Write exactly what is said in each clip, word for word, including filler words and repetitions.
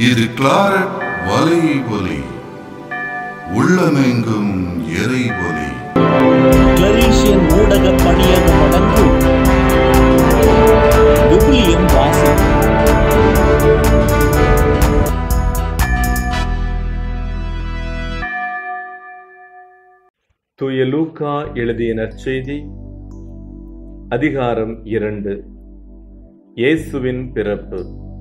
இது கிளாரட் வலை ஒலி, உள்ளமெங்கும் எரை ஒலி. கிளரீஷியன் ஊடக பணியகம் வழங்கும் விவிலியம் வாசிப்பு. தூய லூக்கா எழுதிய நற்செய்தி அதிகாரம் இரண்டு. இயேசுவின் பிறப்பு.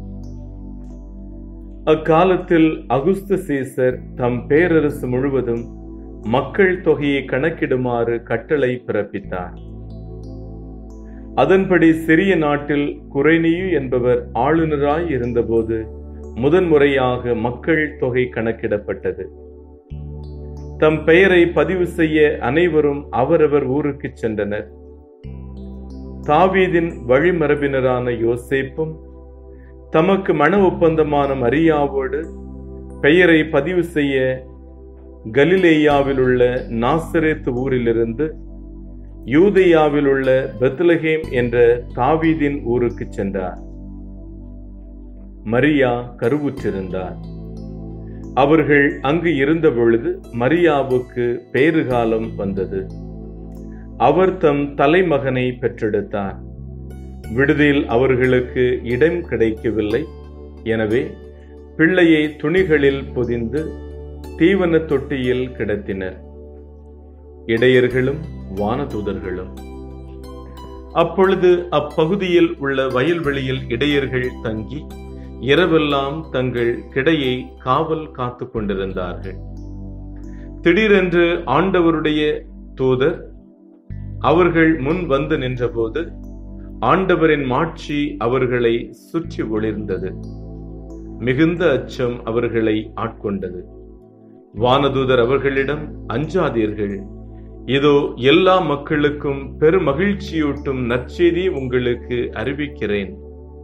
அக்காலத்தில் அகுஸ்து சீசர் தம் பேரரசு முழுவதும் மக்கள் தொகையை கணக்கிடுமாறு கட்டளை பிறப்பித்தார். அதன்படி சிறிய நாட்டில் குறைனியு என்பவர் ஆளுநராய் இருந்தபோது முதன்முறையாக மக்கள் தொகை கணக்கிடப்பட்டது. தம் பெயரை பதிவு செய்ய அனைவரும் அவரவர் ஊருக்கு சென்றனர். தாவீதின் வழிமரபினரான யோசேப்பும் தமக்கு மன ஒப்பந்தமான மரியாவோடு பெயரை பதிவு செய்ய கலிலேயாவில் உள்ள நாசரேத் ஊரிலிருந்து யூதேயாவில் உள்ள பெத்லகேம் என்ற தாவீதின் ஊருக்கு சென்றார். மரியா கருவுற்றிருந்தார். அவர்கள் அங்கு இருந்த பொழுது மரியாவுக்கு பேறுகாலம் வந்தது. அவர் தம் தலைமகனை பெற்றெடுத்தார். விடுதியில் அவர்களுக்கு இடம் கிடைக்கவில்லை. எனவே பிள்ளையை துணிகளில் பொதிந்து தீவன தொட்டியில் கிடத்தினர். இடையர்களும் வானதூதர்களும். அப்பொழுது அப்பகுதியில் உள்ள வயல்வெளியில் இடையர்கள் தங்கி இரவெல்லாம் தங்கள் கிடையை காவல் காத்து கொண்டிருந்தார்கள். திடீரென்று ஆண்டவருடைய தூதர் அவர்கள் முன் வந்து நின்றபோது ஆண்டவரின் மாட்சி அவர்களை சுற்றி ஒளிர்ந்தது. மிகுந்த அச்சம் அவர்களை ஆட்கொண்டது. வானதூதர் அவர்களிடம், அஞ்சாதீர்கள், இதோ எல்லா மக்களுக்கும் பெருமகிழ்ச்சியூட்டும் நற்செய்தி உங்களுக்கு அறிவிக்கிறேன்.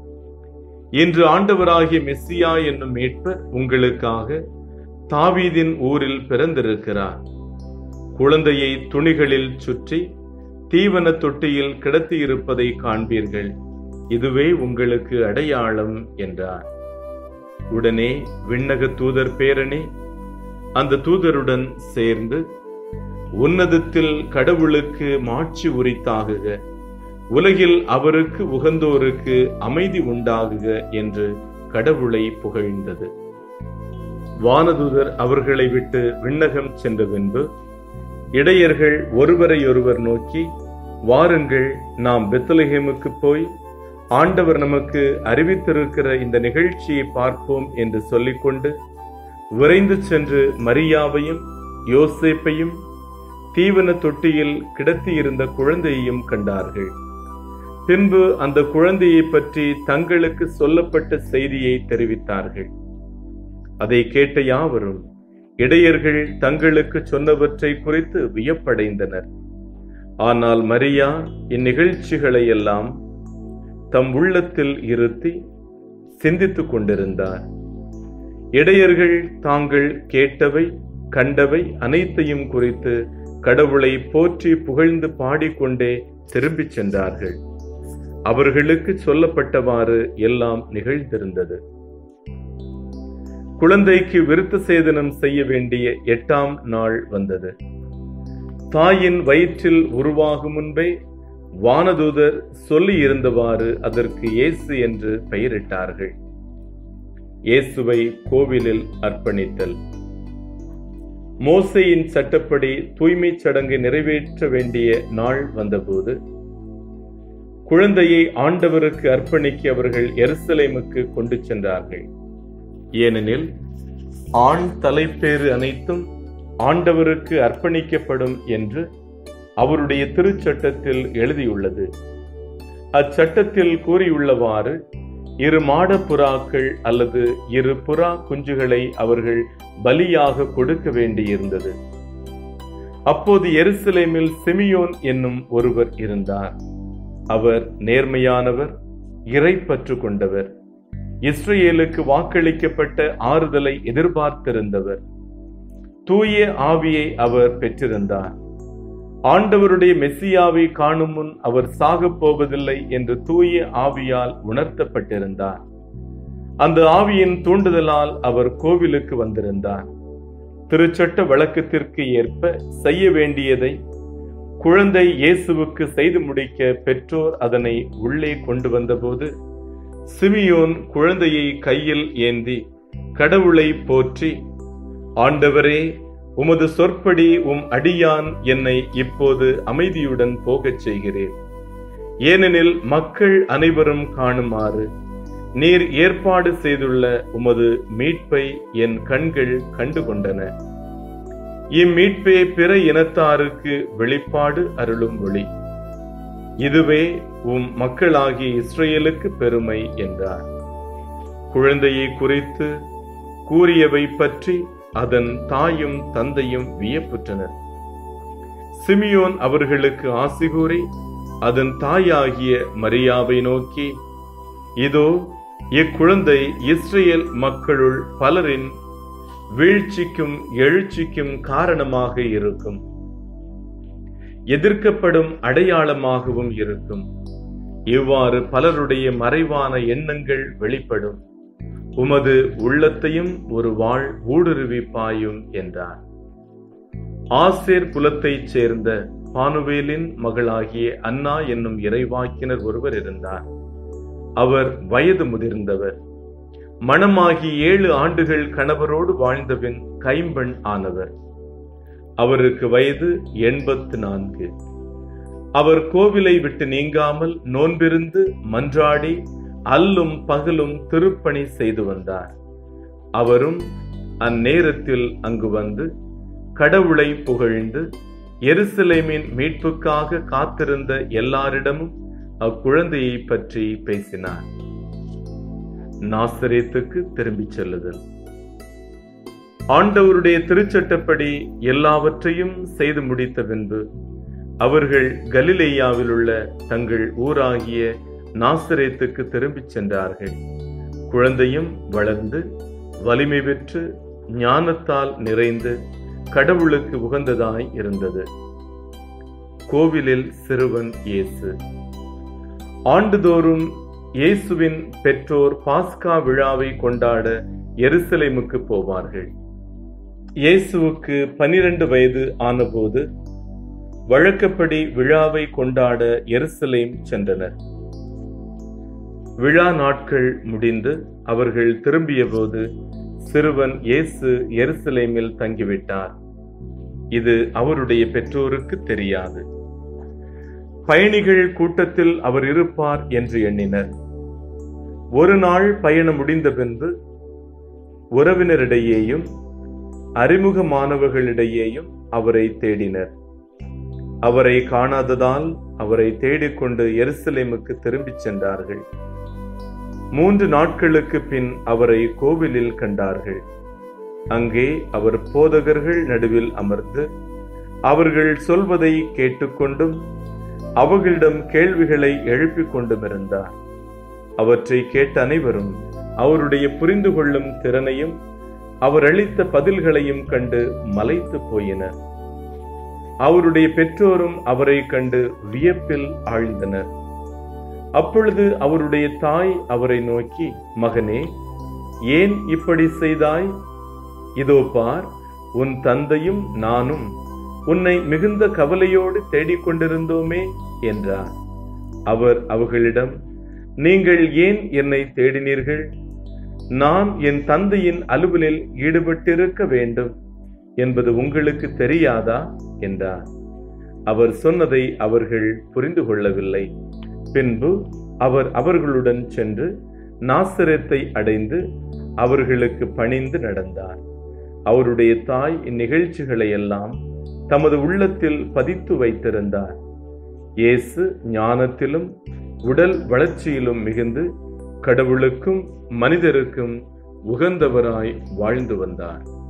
இன்று ஆண்டவராகிய மெஸ்ஸியா என்னும் மீட்பர் உங்களுக்காக தாவீதின் ஊரில் பிறந்திருக்கிறார். குழந்தையை துணிகளில் சுற்றி தீவன தொட்டியில் கிடத்தியிருப்பதை காண்பீர்கள். இதுவே உங்களுக்கு அடையாளம் என்றார். உடனே விண்ணக தூதர் பேரனே அந்த தூதருடன் சேர்ந்து, உன்னதத்தில் கடவுளுக்கு மாட்சி உரித்தாகுக, உலகில் அவருக்கு உகந்தோருக்கு அமைதி உண்டாகுக என்று கடவுளை புகழ்ந்தது. வானதூதர் அவர்களை விட்டு விண்ணகம் சென்ற பின்பு இடையர்கள் ஒருவரையொருவர் நோக்கி, வாருங்கள், நாம் பெத்லகேமுக்கு போய் ஆண்டவர் நமக்கு அறிவித்திருக்கிற இந்த நிகழ்ச்சியை பார்ப்போம் என்று சொல்லிக்கொண்டு விரைந்து சென்று மரியாவையும் யோசேப்பையும் தீவன தொட்டியில் கிடத்தியிருந்த குழந்தையையும் கண்டார்கள். பின்பு அந்த குழந்தையை பற்றி தங்களுக்கு சொல்லப்பட்ட செய்தியை தெரிவித்தார்கள். அதை கேட்ட யாவரும் இடையர்கள் தங்களுக்கு சொன்னவற்றை குறித்து வியப்படைந்தனர். ஆனால் மரியா இந்நிகழ்ச்சிகளை எல்லாம் தம் உள்ளத்தில் இருத்தி சிந்தித்துக் கொண்டிருந்தார். இடையர்கள் தாங்கள் கேட்டவை கண்டவை அனைத்தையும் குறித்து கடவுளை போற்றி புகழ்ந்து பாடிக்கொண்டே திரும்பிச் சென்றார்கள். அவர்களுக்கு சொல்லப்பட்டவாறு எல்லாம் நிகழ்ந்திருந்தது. குழந்தைக்கு விருத்த சேதனம் செய்ய வேண்டிய எட்டாம் நாள் வந்தது. தாயின் வயிற்றில் உருவாகும் முன்பே வானதூதர் சொல்லி இருந்தவாறு அதற்கு இயேசு என்று பெயரிட்டார்கள். இயேசுவை கோவிலில் அர்ப்பணித்தல். மோசேயின் சட்டப்படி தூய்மை சடங்கு நிறைவேற்ற வேண்டிய நாள் வந்தபோது குழந்தையை ஆண்டவருக்கு அர்ப்பணிக்க அவர்கள் எருசலேமுக்கு கொண்டு சென்றார்கள். ஏனெனில் ஆண் தலைப்பேறு அனைத்தும் ஆண்டவருக்கு அர்ப்பணிக்கப்படும் என்று அவருடைய திருச்சட்டத்தில் எழுதியுள்ளது. அச்சட்டத்தில் கூறியுள்ளவாறு இரு மாடப்புறாக்கள் அல்லது இரு புறா குஞ்சுகளை அவர்கள் பலியாக கொடுக்க வேண்டியிருந்தது. அப்போது எருசலேமில் சிமியோன் என்னும் ஒருவர் இருந்தார். அவர் நேர்மையானவர், இறைப்பற்று கொண்டவர், இஸ்ரேலுக்கு வாக்களிக்கப்பட்ட ஆறுதலை எதிர்பார்த்திருந்தவர். தூய ஆவியை அவர் பெற்றிருந்தார். ஆண்டவருடைய மெஸ்ஸியாவை காணும் முன் அவர் சாகப் போவதில்லை என்று தூய ஆவியால் உணர்த்தப்பட்டிருந்தார். அந்த ஆவியின் தூண்டுதலால் அவர் கோவிலுக்கு வந்திருந்தார். திருச்சட்ட வழக்கத்திற்கு ஏற்ப செய்ய வேண்டியதை குழந்தை இயேசுவுக்கு செய்து முடிக்க பெற்றோர் அதனை உள்ளே கொண்டு வந்தபோது, சிமியோன் குழந்தையை கையில் ஏந்தி கடவுளை போற்றி, ஆண்டவரே, உமது சொற்படி உம் அடியான் என்னை இப்போது அமைதியுடன் போகச் செய்கிறேன். ஏனெனில் மக்கள் அனைவரும் காணுமாறு நீர் ஏற்பாடு செய்துள்ள உமது மீட்பை என் கண்கள் கண்டுகொண்டன. இம்மீட்பே பிற இனத்தாருக்கு வெளிப்பாடு அருளும் ஒளி. இதுவே உம் மக்களாகிய இஸ்ரேலுக்கு பெருமை என்றார். குழந்தையை குறித்து கூறியவை பற்றி அதன் தாயும் தந்தையும் வியப்புற்றனர். சிமியோன் அவர்களுக்கு ஆசி கூறி அதன் தாயாகிய மரியாவை நோக்கி, இதோ இக்குழந்தை இஸ்ரேல் மக்களுள் பலரின் வீழ்ச்சிக்கும் எழுச்சிக்கும் காரணமாக இருக்கும், எதிர்க்கப்படும் அடையாளமாகவும் இருக்கும். இவ்வாறு பலருடைய மறைவான எண்ணங்கள் வெளிப்படும். உமது உள்ளத்தையும் ஒரு வாழ் ஊடுருவி பாயும் என்றார். ஆசேர் குலத்தைச் சேர்ந்த பானுவேலின் மகளாகிய அன்னா என்னும் இறைவாக்கினர் ஒருவர் இருந்தார். அவர் வயது முதிர்ந்தவர். மணமாகி ஏழு ஆண்டுகள் கணவரோடு வாழ்ந்தபின் கைம்பெண் ஆனவர். அவருக்கு வயது எண்பத்து நான்கு. அவர் கோவிலை விட்டு நீங்காமல் நோன்பிருந்து மன்றாடி அல்லும் பகலும் திருப்பணி செய்து வந்தார். அவரும் அந்நேரத்தில் அங்கு வந்து கடவுளை புகழ்ந்து எருசலேமின் மீட்புக்காக காத்திருந்த எல்லாரிடமும் அக்குழந்தையை பற்றி பேசினார். நாசரேத்துக்கு திரும்பிச் செல்லுதல். ஆண்டவருடைய திருச்சட்டப்படி எல்லாவற்றையும் செய்து முடித்த பின்பு அவர்கள் கலிலேயாவில் உள்ள தங்கள் ஊராகிய நாசரேத்துக்கு திரும்பிச் சென்றார்கள். குழந்தையும் வளர்ந்து வலிமை பெற்று ஞானத்தால் நிறைந்து கடவுளுக்கு உகந்ததாய் இருந்தது. கோவிலில் சிறுவன் இயேசு. ஆண்டுதோறும் இயேசுவின் பெற்றோர் பாஸ்கா விழாவை கொண்டாட எருசலேமுக்கு போவார்கள். இயேசுவுக்கு பனிரெண்டு வயது ஆனபோது வழக்கப்படி விழாவை கொண்டாட எருசலேம் சென்றனர். விழா நாட்கள் முடிந்து அவர்கள் திரும்பிய போது சிறுவன் இயேசு எருசலேமில் தங்கிவிட்டார். இது அவருடைய பெற்றோருக்கு தெரியாது. பயணிகள் கூட்டத்தில் அவர் இருப்பார் என்று எண்ணினர். ஒரு நாள் பயணம் முடிந்த பின்பு உறவினரிடையேயும் அறிமுகமானவர்களிடையேயும் அவரை தேடினர். அவரை காணாததால் அவரை தேடிக்கொண்டு எருசலேமுக்கு திரும்பிச் சென்றார்கள். மூன்று நாட்களுக்கு பின் அவரை கோவிலில் கண்டார்கள். அங்கே அவர் போதகர்கள் நடுவில் அமர்ந்து அவர்கள் சொல்வதை கேட்டுக்கொண்டும் அவர்களிடம் கேள்விகளை எழுப்பிக் கொண்டும் இருந்தார். அவற்றை கேட்ட அனைவரும் அவருடைய புரிந்து கொள்ளும் திறனையும் அவர் அளித்த பதில்களையும் கண்டு மலைத்து போயினர். அவருடைய பெற்றோரும் அவரை கண்டு வியப்பில் ஆழ்ந்தனர். அப்பொழுது அவருடைய தாய் அவரை நோக்கி, மகனே, ஏன் இப்படி செய்தாய்? இதோ பார், உன் தந்தையும் நானும் உன்னை மிகுந்த கவலையோடு தேடிக்கொண்டிருந்தோமே என்றார். அவர் அவர்களிடம், நீங்கள் ஏன் என்னை தேடினீர்கள்? நான் என் தந்தையின் அலுவலில் ஈடுபட்டிருக்க வேண்டும் என்பது உங்களுக்கு தெரியாதா என்றார். அவர் சொன்னதை அவர்கள் புரிந்து கொள்ளவில்லை. பின்பு அவர் அவர்களுடன் சென்று நாசரேத்தை அடைந்து அவர்களுக்கு பணிந்து நடந்தார். அவருடைய தாய் இந்நிகழ்ச்சிகளை எல்லாம் தமது உள்ளத்தில் பதித்து வைத்திருந்தார். இயேசு ஞானத்திலும் உடல் வளர்ச்சியிலும் மிகுந்து கடவுளுக்கும் மனிதருக்கும் உகந்தவராய் வாழ்ந்து வந்தார்.